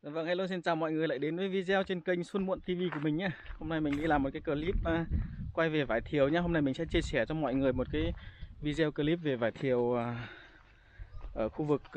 Vâng, hello, xin chào mọi người lại đến với video trên kênh Xuân Muộn TV của mình nhé. Hôm nay mình đi làm một cái clip quay về vải thiều nhé. Hôm nay mình sẽ chia sẻ cho mọi người một cái video clip về vải thiều ở khu vực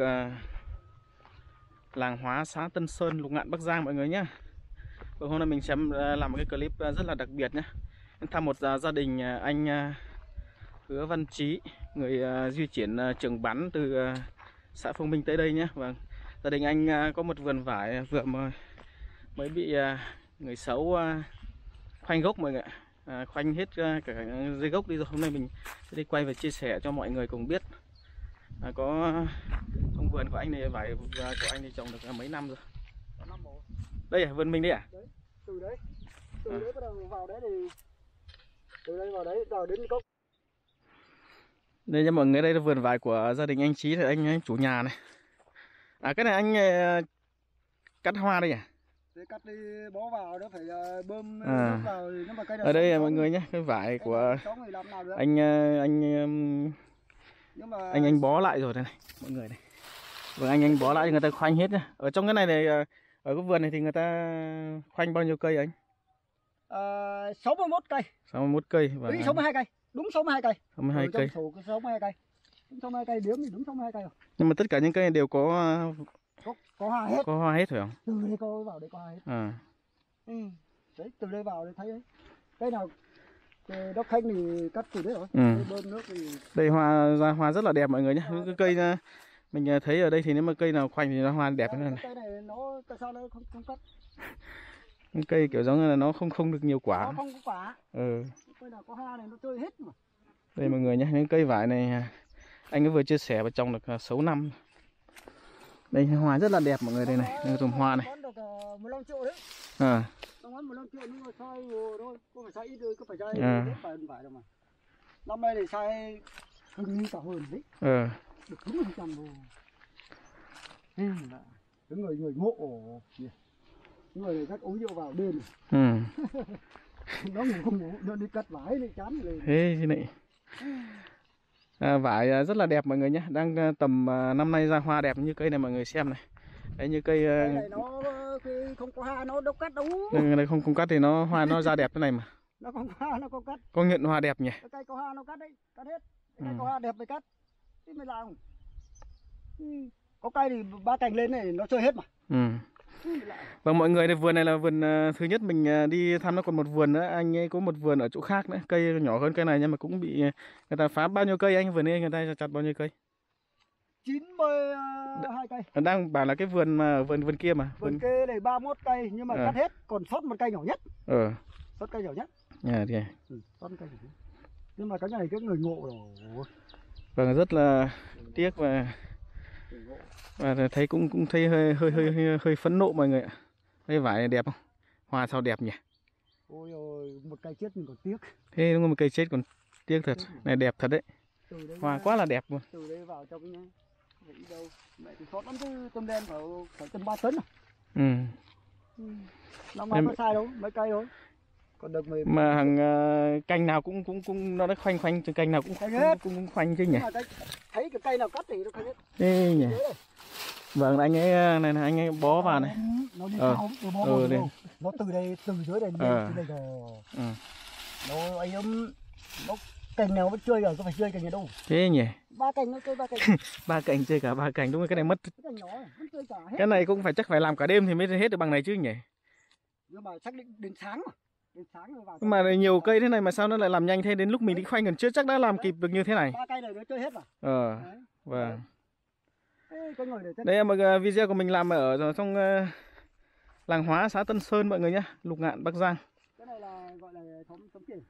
làng Hóa, xã Tân Sơn, Lục Ngạn, Bắc Giang mọi người nhé. Hôm nay mình sẽ làm một cái clip rất là đặc biệt nhé. Thăm một gia đình anh Hứa Văn Trí, người di chuyển trường bắn từ xã Phương Minh tới đây nhé. Vâng. Gia đình anh có một vườn vải vừa mới bị người xấu khoanh gốc mọi người ạ. Khoanh hết cả dây gốc đi rồi. Hôm nay mình sẽ đi quay và chia sẻ cho mọi người cùng biết. Có trong vườn của anh này, vải của anh thì trồng được mấy năm rồi. Đây à, vườn mình đây à? Đấy, từ đấy bắt đầu vào đấy thì từ đây vào đấy rồi đến gốc. Đây nha mọi người, đây là vườn vải của gia đình anh Trí, là anh chủ nhà này. Cái này anh cắt hoa đây à? Để cắt đi bó vào đó phải bơm nước vào nếu mà cây nào ở đây sống, mọi người nhé, cái vải cây của anh bó lại rồi đây này mọi người này. Vâng, anh bó lại thì người ta khoanh hết nhá. Ở trong cái này ở cái vườn này thì người ta khoanh bao nhiêu cây anh? 61 cây. 61 cây và 62 cây. Đúng 62 cây. 62 cây. 62 cây. Đúng 62 cây, điếm thì đúng 62 cây rồi. Nhưng mà tất cả những cây này đều có hoa hết. Có hoa hết phải không? Từ đây có vào đây có hoa hết. Đấy, từ đây vào đây thấy đấy. Cây nào đốc khanh thì cắt từ đấy rồi. Bơm nước thì đây ra hoa rất là đẹp mọi người nhé. Những cái cây mình thấy ở đây thì nếu mà cây nào khoanh thì nó hoa đẹp hơn này. Cây này nó tại sao nó không cắt? Cây kiểu giống như là nó không được nhiều quả. Nó không có quả. Cây nào có hoa này nó chơi hết mà. Đây mọi người nhé, những cây vải này anh ấy vừa chia sẻ và trồng được 6 năm. Đây hoa rất là đẹp mọi người, đây này, đây trồng hoa này. Bán được 15 triệu đấy. Nó bán 15 triệu nhưng mà sai vừa thôi, không phải sai ít đâu, có phải sai hết phải đâu mà. Năm nay thì sai gần như cả hơn đấy. Được 90% rồi. Cái người ngộ những người cắt uống rượu vào đêm. Nó ngủ không ngủ, nó đi cắt vải này chán rồi. Thế này. Vải rất là đẹp mọi người nhé, đang tầm năm nay ra hoa đẹp như cây này mọi người xem này. Đấy, như cây này nó không có hoa nó đâu cắt đâu. Đây không cắt thì nó hoa nó ra đẹp thế này mà. Nó không có hoa nó có cắt. Công nhận hoa đẹp nhỉ. Cây có hoa nó cắt đấy, cắt hết. Cây có hoa đẹp mới cắt. Thế mới làm. Có cây thì 3 cành lên này nó chơi hết mà. Vâng mọi người, vườn này là vườn thứ nhất mình đi thăm, nó còn một vườn nữa, anh ấy có một vườn ở chỗ khác nữa, cây nhỏ hơn cây này nhưng mà cũng bị người ta phá. Bao nhiêu cây anh? Vườn này người ta chặt bao nhiêu cây? 92 cây. Đang bảo là cái vườn mà vườn kia mà. Vườn kia này 31 cây nhưng mà cắt hết, còn sót một cây nhỏ nhất. Sót cây nhỏ nhất. Sót cây nhỏ nhất. Nhưng mà cái này cái người ngộ rồi. Vâng, rất là tiếc và thấy cũng thấy hơi phẫn nộ mọi người ạ. Cái vải này đẹp không? Hoa sao đẹp nhỉ? Ôi ôi, một cây chết mình còn tiếc. Thế đúng không, một cây chết còn tiếc thật. Này đẹp thật đấy. Hoa quá là đẹp luôn. Từ đây vào trong cái nhá. Vậy đâu. Mẹ thì sót lắm chứ, tôm đen phải tầm 3 tấn à. Năm nay có sai đâu, mấy cây thôi. Còn được mà hàng cành nào cũng nó đã khoanh cành nào cũng khoanh chứ nhỉ. Thấy cái cây nào cắt thì nó khoanh hết. Ê nhỉ. Vâng, anh ấy này anh ấy bó vào này. Nó đi sau, bó vào đây. Nó từ đây, từ dưới đây lên đây rồi. Nó anh nó cành nào vẫn chơi rồi, có phải chơi cành gì đâu. Thế nhỉ. 3 cành nó chơi 3 cành. 3 cành chơi cả 3 cành, đúng rồi, cái này mất. Cái cành nhỏ vẫn chơi cả hết. Cái này cũng phải chắc phải làm cả đêm thì mới hết được bằng này chứ nhỉ. Nhưng mà xác định đến sáng mà. Đến sáng rồi vào. Nhưng mà nhiều cây thế này mà sao nó lại làm nhanh thế, đến lúc mình đi khoanh gần chưa chắc đã làm kịp được như thế này. 3 cây này nó chơi hết mà. Vâng. Đây là một video của mình làm ở trong làng Hóa, xã Tân Sơn mọi người nhé, Lục Ngạn, Bắc Giang. Cái này là gọi là sống kiềng.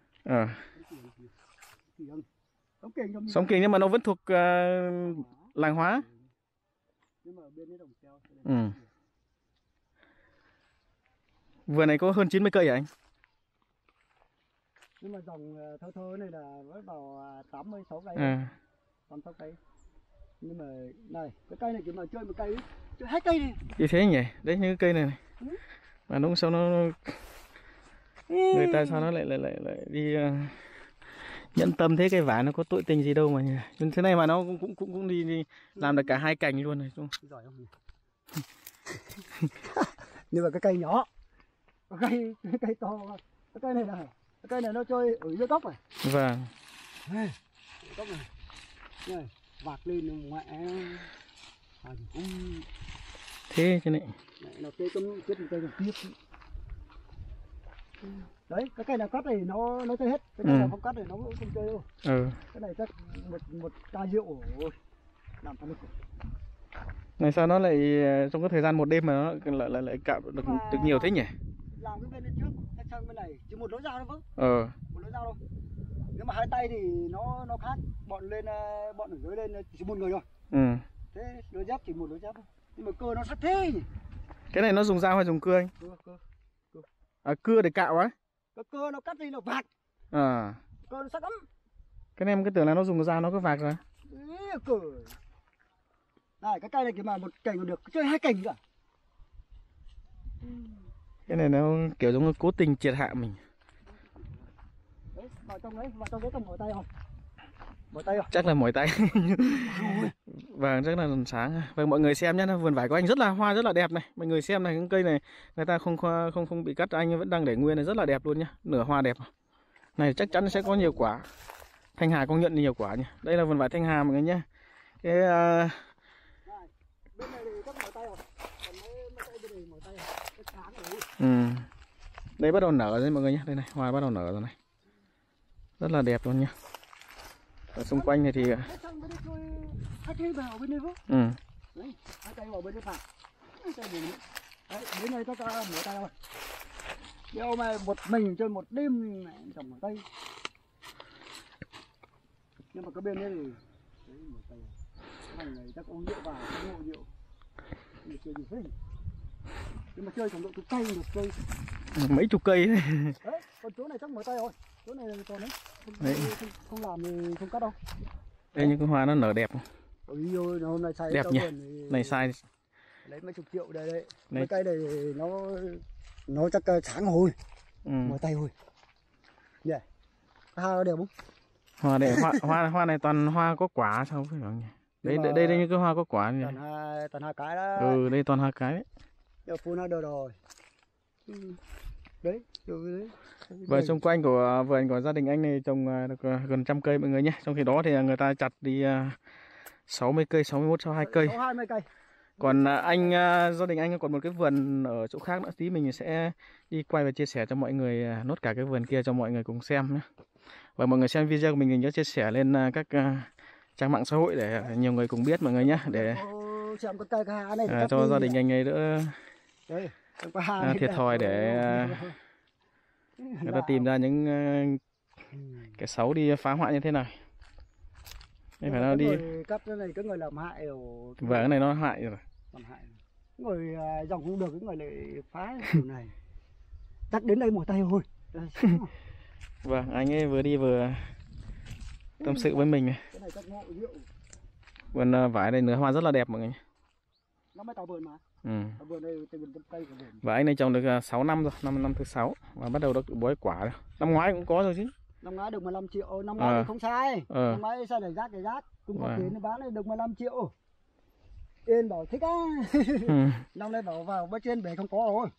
Sống kiềng nhưng mà nó vẫn thuộc làng Hóa. Nhưng mà ở bên Đồng Keo. Vườn này có hơn 90 cây hả anh? Nhưng mà dòng thơ này là mới vào 86 cây. 86 cây. Nhưng mà này, cái cây này chỉ mà chơi một cây, chơi 2 cây đi. Như thế nhỉ? Đấy, những cái cây này này. Mà nó sao nó người ta sao nó lại đi nhẫn tâm thế, cái vải nó có tội tình gì đâu mà nhỉ. Nhưng thế này mà nó cũng đi làm được cả 2 cành luôn này. Giỏi không nhỉ? Nhưng mà cái cây nhỏ, cái cây to, cái cây này nó chơi ở dưới gốc này. Vâng. Gốc này, này vạc lên mẹ. Thế chứ này. Nó cây cấm kết cây còn tiếp. Đấy, cái cây nào cắt thì nó chơi hết, cái cây nào không cắt thì nó cũng không chơi đâu. Cái này chắc một chai rượu rồi. Làm sao được. Này sao nó lại trong cái thời gian một đêm mà nó lại cạo được nhiều thế nhỉ? Làm cái bên bên trước, chắc sang bên này chỉ một lối dao thôi vâng. Một lối dao đâu. Nếu mà hai tay thì nó khác, bọn ở dưới lên chỉ một người thôi. Thế đôi dép chỉ một đôi dép thôi. Nhưng mà cưa nó sắc thế nhỉ. Cái này nó dùng dao hay dùng cưa anh? Cưa. À, cưa để cạo á? Cái cưa nó cắt đi nó vạc. Cưa nó sắc lắm. Cái này em cứ tưởng là nó dùng dao nó cứ vạc rồi. Cưa. Này cái cây này kìa mà một cành còn được, chơi hai cành cả. Cái này nó kiểu giống như cố tình triệt hạ mình. Đấy, vào trong đấy có mỏi tay không? Mỏi tay không? Chắc là mỏi tay. Vâng, chắc là sáng. Vâng, mọi người xem nhé, vườn vải của anh hoa rất là đẹp này. Mọi người xem này, cái cây này người ta không bị cắt, anh vẫn đang để nguyên này, rất là đẹp luôn nhá. Nửa hoa đẹp. Này chắc chắn sẽ có nhiều quả. Thanh Hà công nhận nhiều quả nhỉ. Đây là vườn vải Thanh Hà mọi người nhé. Cái bên này thì có mỏi tay rồi. Còn mấy cây bên này mỏi tay rồi. Cái sáng rồi. Đây bắt đầu nở rồi mọi người nhé. Đây này, hoa bắt đầu nở rồi này. Rất là đẹp luôn nhá. Ở xung quanh này thì hai cây vào bên đây không? Đấy, hai cây vào bên đây phải. Đấy, bên này có mỏi tay rồi. Đeo mà một mình chơi một đêm này trồng mỏi tay. Nhưng mà cái bên đấy thì đấy mỏi tay. Thằng này chắc uống rượu vào, uống rượu. Nhưng mà chơi gì hết. Nhưng mà chơi khoảng độ chục cây được chơi. Mấy chục cây đấy. Đấy, còn chỗ này chắc mỏi tay rồi. Chỗ này còn đấy. Không làm thì không cắt đâu. Đây những cái hoa nó nở đẹp. Ôi ôi, hôm nay sai đẹp nhỉ. Này sai lấy mấy chục triệu đây. Mấy cây này nó chắc sáng rồi. Mỏi tay rồi. Nhỉ. Hoa đẹp không? Hoa đẹp, hoa này toàn hoa có quả sao phải không nhỉ? Đây những cái hoa có quả nhỉ. Toàn hai cái đó. Đây toàn hai cái đấy. Giờ phun nó được rồi. Đấy, đấy. Và xung quanh của vườn của gia đình anh này trồng được gần 100 cây mọi người nhé. Trong khi đó thì người ta chặt đi 60 cây, 61 sau 2 cây. 20 cây. Còn gia đình anh còn một cái vườn ở chỗ khác nữa, tí mình sẽ đi quay và chia sẻ cho mọi người nốt cả cái vườn kia cho mọi người cùng xem nhé. Và mọi người xem video của mình nhớ chia sẻ lên các trang mạng xã hội để nhiều người cùng biết mọi người nhé, để cho gia đình anh ấy đỡ thiệt thòi, để người ta tìm ra những kẻ xấu đi phá hoại như thế này. Đây phải nó đi cắt cái này cái người làm hại rồi. Và cái này nó hại rồi. Làm hại. Người dòng không được, cái người lại phá kiểu này. Chắc đến đây mỏi tay thôi. Vâng, anh ấy vừa đi vừa tâm sự với mình này. Cái này chắc ngộ rượu. Vườn vải đây nửa hoa rất là đẹp mọi người. Nó mới tàu vườn mà. Vườn đây cây của vườn. Và anh này trồng được 6 năm rồi, năm thứ 6 và bắt đầu được bói quả rồi. Năm ngoái cũng có rồi chứ. Năm ngoái được 15 triệu, năm ngoái thì không sai. Năm ngoái sai để rác. Cùng có tiền bán này được 15 triệu. Yên bảo thích á. Năm nay bảo vào bên trên bể không có rồi.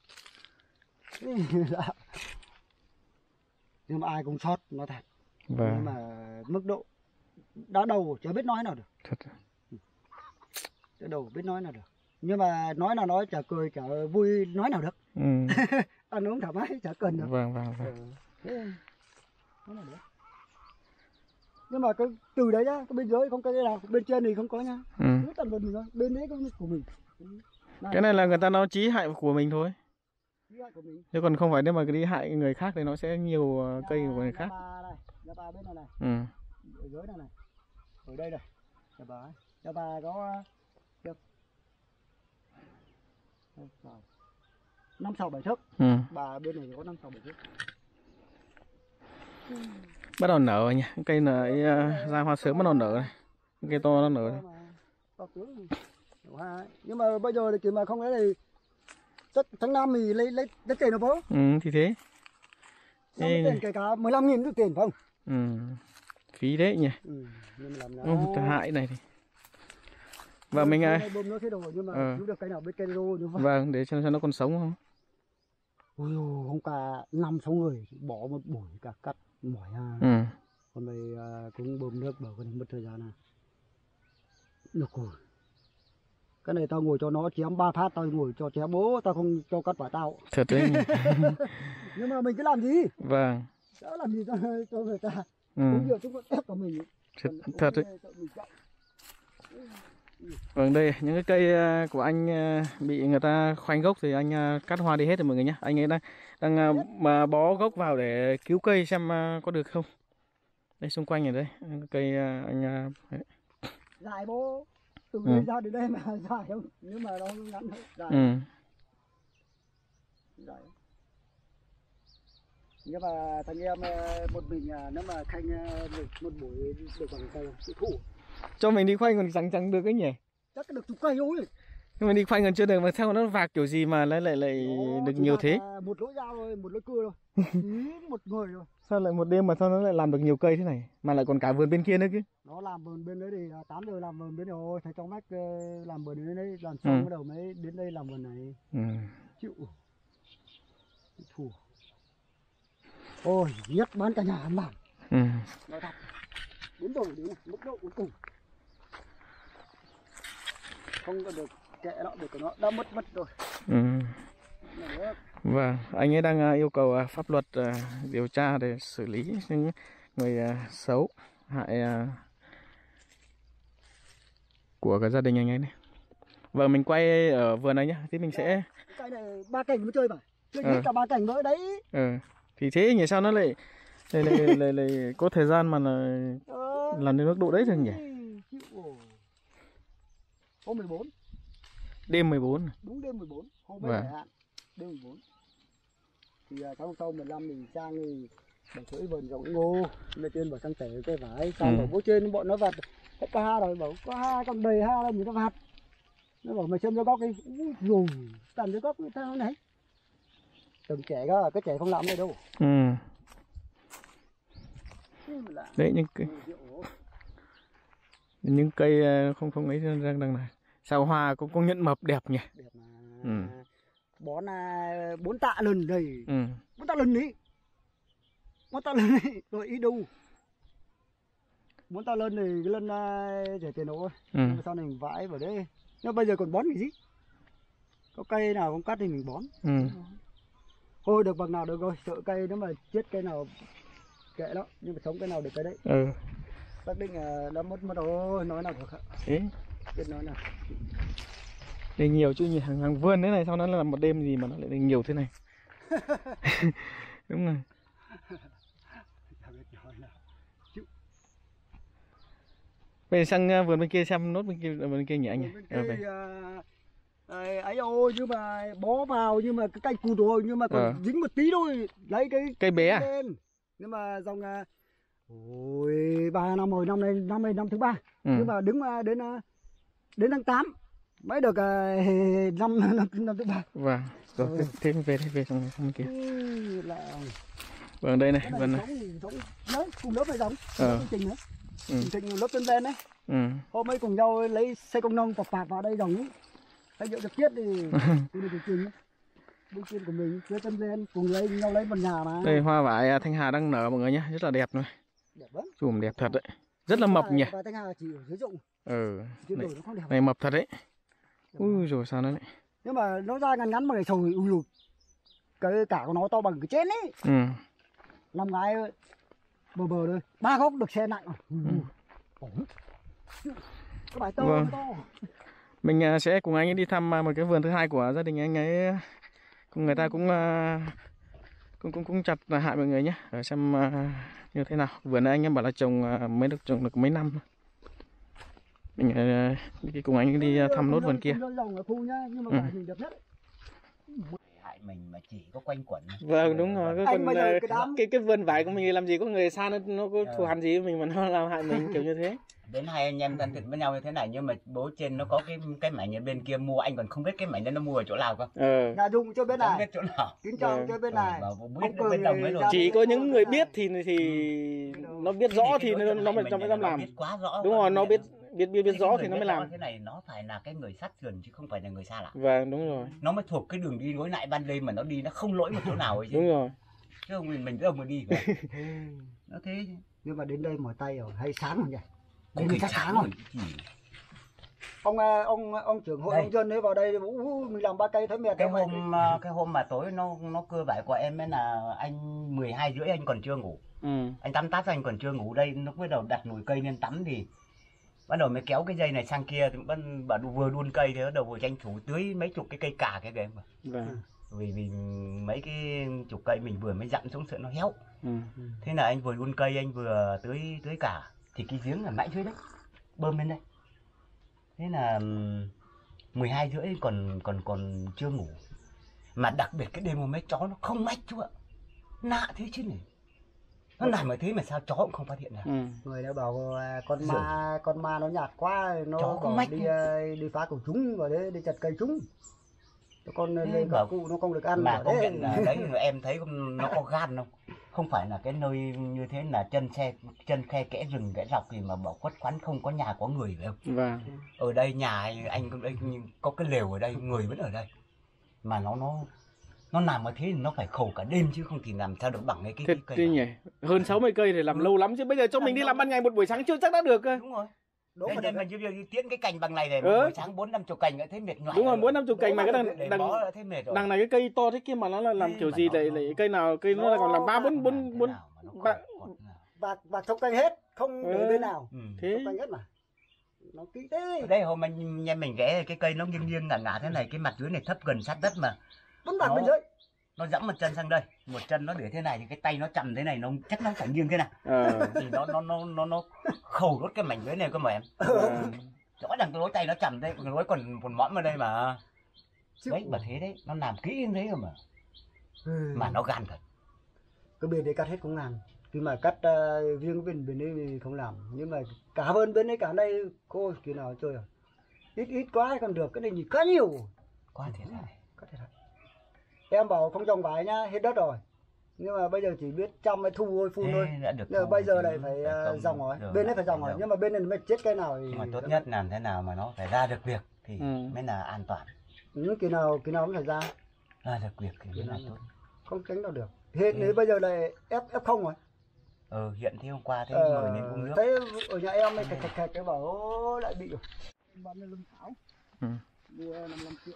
Nhưng mà ai cũng sót nó thật. Nhưng mà mức độ đã đầu chả biết nói nào được. Thật. Đã đầu biết nói nào được. Nhưng mà nói nào nói, chả cười chả vui nói nào được. Ăn uống thoải mái chả cần được. Vâng. Nói nào được. Nhưng mà cái từ đấy nhá, cái bên dưới không có cái nào, bên trên thì không có nhá. Cứ tận vườn mình thôi, bên đấy có của mình. Cái này là người ta nói chí hại của mình thôi. Chứ còn không phải nếu mà đi hại người khác thì nó sẽ nhiều cây của người khác. Nhà bà bên này này. Ở dưới này này. Ở đây này. Nhà bà có được 5-6-7 thước. Bà bên này có 5-6-7 thước. Bắt đầu nở rồi nha. Cây này ra hoa sớm bắt đầu nở này. Cây to nó nở này. Nhưng mà bây giờ thì mà không lấy thì chắc tháng 5 thì lấy tiền được không? Thì thế. Tiền kể cả 15.000 được tiền không? Phí đấy nhỉ. Nhưng mà làm hại này thì. Và mình bơm nó thế đồ nhưng mà cứu được cây nào biết cây đâu nữa. Vâng, để cho nó còn sống không? Ôi dồi, hôm cả 5-6 người bỏ một buổi cả cắt mỏi ha. Còn đây cũng bơm nước bảo con mất thời gian này. Được rồi. Cái này tao ngồi cho nó chém 3 phát, tao ngồi cho chém bố, tao không cho cắt quả tao. Thật đấy. Nhưng mà mình cứ làm gì? Vâng. Đã làm gì cho người ta. Cũng nhiều chúng còn ép cả mình. Thật đấy. Vâng, đây những cái cây của anh bị người ta khoanh gốc thì anh cắt hoa đi hết rồi mọi người nhé. Anh ấy đang mà bó gốc vào để cứu cây xem có được không. Đây xung quanh ở đây cây anh dài bố từ đây ra đến đây mà dài không, nhưng mà nó ngắn thôi, dài. Dài. Nhưng mà thằng em một mình nếu mà khanh một buổi được bằng cây chịu thủ. Cho mình đi khoanh còn chẳng được cái nhỉ? Chắc được chục cây thôi. Nhưng mà đi khoanh còn chưa được mà theo nó vạc kiểu gì mà lại được nhiều thế? Một lỗ dao thôi, một lỗ cưa thôi. Một người thôi. Sao lại một đêm mà sao nó lại làm được nhiều cây thế này? Mà lại còn cả vườn bên kia nữa chứ. Nó làm vườn bên đấy thì 8 giờ làm vườn bên rồi, thầy trong mách làm vườn đến đấy, làm xong bắt đầu mới đến đây làm vườn này. Chịu. Thủ. Ôi, nhất bán cả nhà ăn làm. Nói thật. Đến rồi đến mức độ cuối cùng. Không có được kệ nó được của nó đã mất rồi. Vâng, anh ấy đang yêu cầu pháp luật điều tra để xử lý những người xấu hại của cái gia đình anh ấy này. Vâng, mình quay ở vườn này nhá, thì mình sẽ cái này 3 cảnh mới chơi mà. Chơi hết cả 3 cảnh nữa đấy. Thì thế nhỉ, sao nó lại có thời gian mà làm đến mức độ đấy rồi nhỉ? Hôm 14. Đêm 14. Đúng đêm 14, hôm ấy hạn. Đêm 14. Thì sáng hôm sau 15 mình sang thì bảo cưỡi vườn rộng ngô, lên trên bảo sang tể cây vải, sang bảo bố trên bọn nó vặt hết cả ha rồi, bảo có ha còn đầy ha đâu người ta vặt. Nó bảo mày xem cho góc đi, rồi tầm cho góc tao này. Từng trẻ cơ, cái trẻ không làm đây đâu. Đấy những cây không ấy đang này. Sao hoa cũng công nhận mập đẹp nhỉ? Đẹp mà. Bón 4 tạ lần đây. 4 tạ lần đi. 4 tạ lần đi, rồi ít đâu. 4 tạ lần này cái lần rẻ tiền đâu. Nhưng mà sau này mình vãi vào đây. Nhưng bây giờ còn bón gì? Có cây nào không cắt thì mình bón. Thôi được bằng nào được rồi, sợ cây nếu mà chết cây nào kệ đó, nhưng mà sống cây nào được cái đấy. Xác định là đã mất rồi, nói nào được hả? Thế biết nói nào. Đây nhiều chứ, như hàng vườn thế này, sao nó là một đêm gì mà nó lại nhiều thế này. Đúng rồi. Bây giờ sang vườn bên kia xem nốt bên kia nhỉ anh nhỉ? Ấy ôi, nhưng mà bó vào nhưng mà cái cây cụt rồi, nhưng mà còn dính một tí thôi, lấy cây bé à? lên. Nhưng mà dòng ôi 3 năm rồi, năm nay năm thứ 3. Nhưng mà đứng đến tháng 8 mới được năm thứ 3. Vâng, rồi thế về xong bên kia. Vâng, đây này, vâng này. Đấy, cùng lớp này giống, trình nữa. Trình lớp trên ven đấy. Hôm ấy cùng nhau lấy xe công nông pạp vào đây dòng ấy. Thấy hiệu được tiết thì tôi được trình ấy. Bước trên của mình, phía chân ven cùng nhau lấy một nhà mà. Đây hoa vải Thanh Hà đang nở mọi người nhé, rất là đẹp rồi. Đẹp lắm. Chùm đẹp thật đấy. Rất là mập nhỉ. Thanh Hà chỉ ở dưới rụng. Này mập thật đấy. Ui rồi sao nó lại. Nhưng mà nó ra ngắn mà cái sồi ui cái cả của nó to bằng cái chén ấy. Năm ngoái bờ thôi, 3 gốc được xe nặng rồi. Cái bài to to. Mình sẽ cùng anh ấy đi thăm một cái vườn thứ hai của gia đình anh ấy. Người ta cũng chặt hại mọi người nhé, để xem như thế nào. Vườn này anh em bảo là trồng mới được trồng được mấy năm. Mình đi cùng anh đi thăm nốt vườn kia. Hại mình mà chỉ có quanh quẩn. Vâng đúng rồi. Cái vườn vải của mình làm gì có người xa nó có thù hằn gì với mình mà nó làm hại mình kiểu như thế. Đến hai anh em thân thiện với nhau như thế này, nhưng mà bố trên nó có cái mảnh ở bên kia mua, anh còn không biết cái mảnh đó nó mua ở chỗ nào cơ. Nhà Dung cho bên này. Không biết chỗ nào. Kính chào cho bên này. Bên đồng ấy rồi. Chỉ có những người biết thì nó biết rõ thì nó mới dám làm. Biết quá rõ. Đúng rồi, nó biết biết rõ thì nó mới làm. Thế này nó phải là cái người sát sườn chứ không phải là người xa lạ. Vâng, đúng rồi. Nó mới thuộc cái đường đi lối lại ban đêm mà nó đi nó không lỗi một chỗ nào ấy chứ. Đúng rồi. Chứ không mình đâu mà đi cả. Nó thế chứ. Nhưng mà đến đây mỏi tay rồi, hay sáng rồi nhỉ? Không Đến chắc sáng rồi. Ông trưởng hội nông dân ấy vào đây mình làm 3 cây thấy mệt. Cái hôm mà tối nó cưa vải của em ấy là anh 12:30 anh còn chưa ngủ. Anh tắm táp anh còn chưa ngủ đây, nó bắt đầu đặt nồi cây lên tắm thì bắt đầu mới kéo cái dây này sang kia thì bảo vừa đun cây thì bắt đầu vừa tranh thủ tưới mấy chục cái cây cà cái mà. Vâng. Vì mấy cái chục cây mình vừa mới dặm xuống sợ nó héo. Thế là anh vừa đun cây anh vừa tưới cà thì cái giếng là mãi dưới đấy bơm lên đây. Thế là 12:30 còn chưa ngủ. Mà đặc biệt cái đêm hôm mấy chó nó không mách chú ạ. Lạ thế chứ nhỉ. Nó làm ở thế mà sao chó cũng không phát hiện ra. Người đã bảo con ma nó nhạt quá nó không bỏ đi phá cổng chúng và đi chặt cây chúng. Con lên bảo cụ nó không được ăn mà công nhận là đấy em thấy nó có gan không? Không phải là cái nơi như thế là chân khe kẽ rừng kẽ dọc thì mà bảo khuất khoắn không có nhà có người phải không? Vâng. Ở đây nhà anh có cái lều ở đây người vẫn ở đây mà nó nằm ở thế thì nó phải khổ cả đêm chứ không thì làm sao được bằng cái cây nhỉ. Hơn 60 cây thì làm lâu lắm chứ bây giờ cho mình đi làm ban ngày một buổi sáng chưa chắc đã được cơ. Đúng rồi. Đây mà như tiến cái cành bằng này này buổi sáng 4-50 cành nữa thấy mệt nhoài. Đúng rồi, 4-50 cành mà cái đằng này cái cây to thế kia mà nó là làm kiểu gì lại cây nào cây nó còn làm 3-4 và thốc cây hết, không để bên nào. Thế thốc cây hết mà. Nó kỹ thế. Ở đây hôm anh mình ghé cái cây nó nghiêng ngả thế này, cái mặt dưới này thấp gần sát đất mà. Vẫn đặt bên dưới. Nó giẫm một chân sang đây, một chân nó để thế này thì cái tay nó chầm thế này nó chắc nó phải nghiêng thế này. Thì nó khâu đốt cái mảnh dưới này cơ mà em. Rõ ràng cái lối tay nó chầm đây, cái lối còn mõm ở đây mà. Đấy mà thế đấy, nó làm kỹ như thế rồi mà. Mà nó gan thật. Cái bên đấy cắt hết cũng làm. Khi mà cắt riêng bên đây thì không làm, nhưng mà cả bên đấy cả đây cô kiểu nào chơi à? Ít quá còn được, cái này nhìn quá nhiều. Quá thiệt hại. Em bảo không trồng vải nhá, hết đất rồi. Nhưng mà bây giờ chỉ biết chăm hay thu thôi, phun thôi. Nhưng bây giờ này phải dòng rồi, bên đấy phải dòng rồi, nhưng mà bên này mới chết cây nào thì... Nhưng mà tốt nhất làm thế nào mà nó phải ra được việc thì mới là an toàn. Những kỳ nào cũng phải ra. Ra được việc thì mới là tốt. Không tránh đâu được. Hiện đấy bây giờ là F0 rồi. Hiện thế hôm qua thấy người nên uống nước. Thấy ở nhà em ấy khạch cái bảo lại bị rồi. Bạn Lâm Thảo. Mua 55 triệu.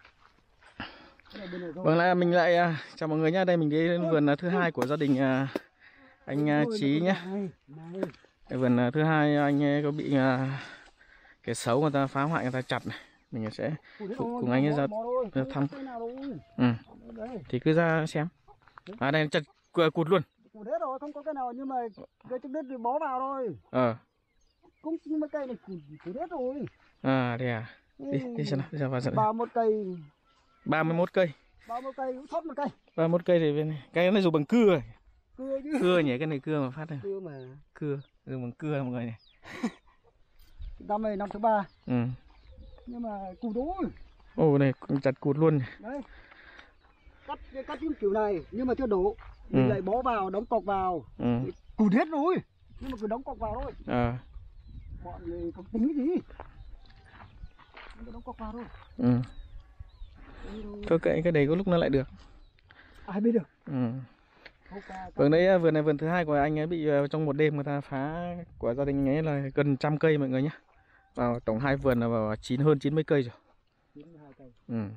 Vâng, lại mình lại chào mọi người nhá. Đây mình đến vườn thứ hai của gia đình anh Chí nhá. Cái vườn thứ hai anh ấy có bị kẻ xấu người ta phá hoại, người ta chặt này. Mình sẽ cùng anh ấy ra thăm. Thì cứ ra xem. Đây chặt cụt luôn. Cụt hết rồi, không có cái nào nhưng mà cây trong đất thì bó vào thôi. Cũng mấy cây này cụt hết rồi. Đây à. Đi xem nào, đi vào dẫn. 31 cây. 31 cây. 31 cây, thốt một cây. 31 cây thì bên này. Cái này dùng bằng cưa rồi. Cưa chứ. Cưa nhỉ, cái này cưa mà phát này. Cưa mà. Cưa, dùng bằng cưa mọi người này. Năm này năm thứ 3. Nhưng mà cụt rồi. Này chặt cụt luôn. Đấy. Cắt những kiểu này nhưng mà chưa đủ. Mình lại bó vào, đóng cọc vào. Cụt hết rồi. Nhưng mà cứ đóng cọc vào thôi. Bọn người không tính cái gì. Cứ đóng cọc vào thôi. Thôi cái đấy có lúc nó lại được. Ai biết được. Vườn đấy, vườn này vườn thứ hai của anh ấy bị trong một đêm người ta phá của gia đình anh ấy là gần 100 cây mọi người nhé. Vào tổng hai vườn là vào hơn 90 cây rồi. 92 cây.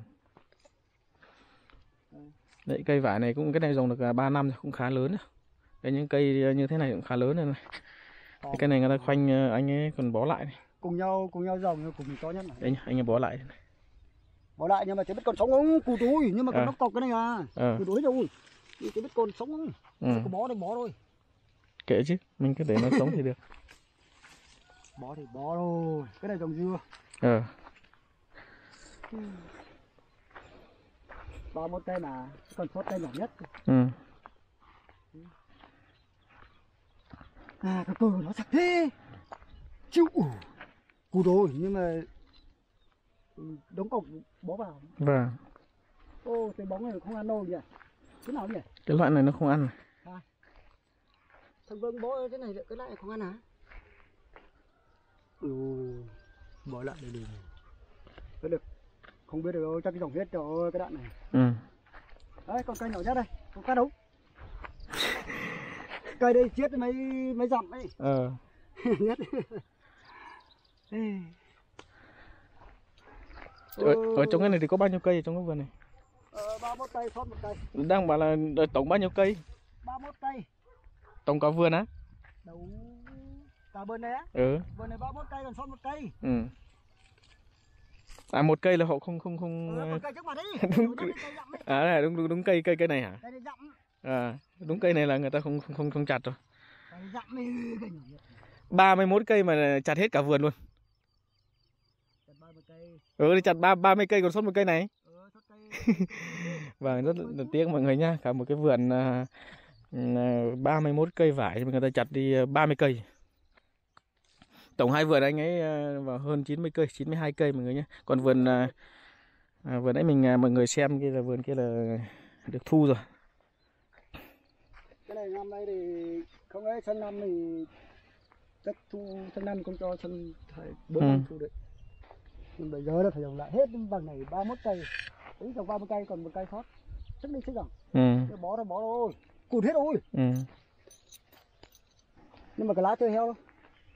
Đấy, cây vải này cũng cái này trồng được 3 năm rồi, cũng khá lớn rồi. Đây, những cây như thế này cũng khá lớn rồi này. Cái này người ta khoanh anh ấy còn bó lại này. Cùng nhau dòng cùng to nhất này. Đấy nhá, anh ấy bó lại. Bó lại nhưng mà chỉ biết còn sống không, cụt thôi, nhưng mà còn đóng cọc cái này à. Cụt đuối đâu. Chỉ biết còn sống không. Có bó thì bó thôi. Kệ chứ, mình cứ để nó sống thì được. Bó thì bó thôi. Cái này trồng dưa. 31 cây mà còn sót cây nhỏ nhất. Cái cờ nó sạch thế. Chịu. Cụt rồi nhưng mà đóng cọc bó vào. Vâng. Cái bóng này không ăn đâu nhỉ? Cái nào nhỉ? Cái loại này nó không ăn. Thằng Vương bó thế này cái loại này không ăn hả? Bỏ lại để được. Được. Không biết được chắc cái dòng huyết cho cái đạn này. Đấy, con cây nhỏ nhất đây, con cá đâu? Cây đây chết mấy dặm ấy. Nhất. Ở trong cái này thì có bao nhiêu cây ở trong cái vườn này? 31 cây, sót 1 cây. Đang bảo là tổng bao nhiêu cây? 31 cây. Tổng cả vườn á? Đâu cả vườn này á? Vườn này 31 cây còn sót 1 cây. À, 1 cây là họ không Một cây trước mặt đi. đúng cây này hả? Cây này dặm. Đúng cây này là người ta không chặt rồi. Cây này dặm đi. 31 cây mà chặt hết cả vườn luôn. Chặt 30 cây. Thì chặt 30 cây còn sót 1 cây này. Sót cây. Vâng, rất là tiếc mọi người nhá, cả một cái vườn 31 cây vải mà người ta chặt đi 30 cây. Tổng hai vườn anh ấy vào hơn 90 cây, 92 cây mọi người nhé. Còn vườn vườn đấy mọi người xem kia là vườn kia là được thu rồi. Cái này năm nay thì không ấy, sang năm thì chắc thu sang năm không cho sang 4 năm thu được. Nhưng bây giờ là phải trồng lại hết bằng này 31 cây. Ý trồng 30 cây còn 1 cây sót. Chắc đi chứ rằng. Bỏ rồi. Cụt hết rồi. Nhưng mà cái lá chưa heo đâu.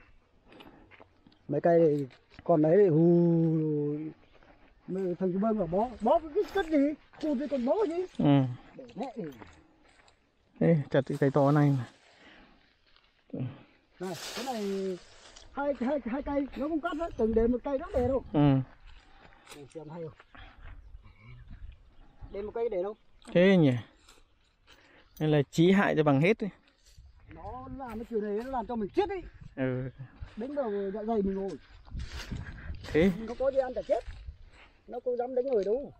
Mấy cây thì còn đấy thì thằng chú Bơm bảo bó cái gì, cụt thì còn bó gì. Để mẹ đi. Ê, chặt cái cây to này mà. Này, cái này hai cây nó không cắt hết, từng để 1 cây rất để đâu. Để xem hay không. Để 1 cây để đâu? Thế nhỉ. Nên là chí hại cho bằng hết đi. Nó làm cái kiểu này nó làm cho mình chết đi. Đánh vào dạ dày mình rồi. Thế mình không có gì ăn cả chết. Nó có dám đánh người đâu.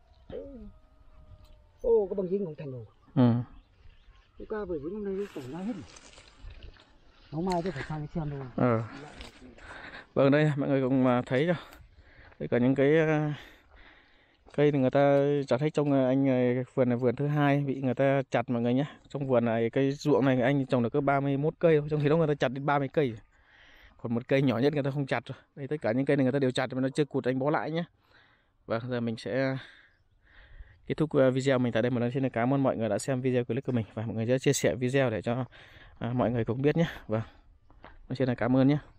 Có bằng dính không thành rồi. Cái ca vừa dính hôm nay tẩy ra hết rồi. Nó mai tôi phải sang cái xem thôi. Vâng, đây mọi người cũng thấy rồi. Đây cả những cái cây thì người ta chặt hết trong anh vườn này, vườn thứ hai bị người ta chặt mọi người nhé. Trong vườn này cây ruộng này anh trồng được có 31 cây thôi, trong khi đó người ta chặt đến 30 cây. Còn 1 cây nhỏ nhất người ta không chặt rồi. Đây tất cả những cây này người ta đều chặt mà nó chưa cụt anh bó lại nhé. Và giờ mình sẽ kết thúc video mình tại đây. Một lần xin cảm ơn mọi người đã xem video clip của mình và mọi người sẽ chia sẻ video để cho mọi người cũng biết nhé. Vâng, xin cảm ơn nhé.